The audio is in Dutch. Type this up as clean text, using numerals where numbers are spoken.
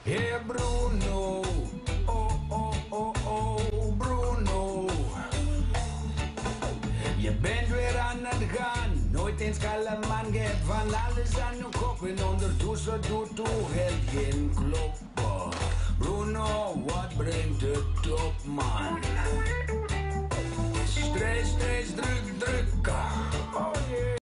Hey Bruno, oh oh oh oh Bruno. Je bent weer aan het gaan, nooit eens kalm man. Je hebt van alles aan je kop en ondertussen doet toch geen kloppen. Bruno, wat brengt het op man?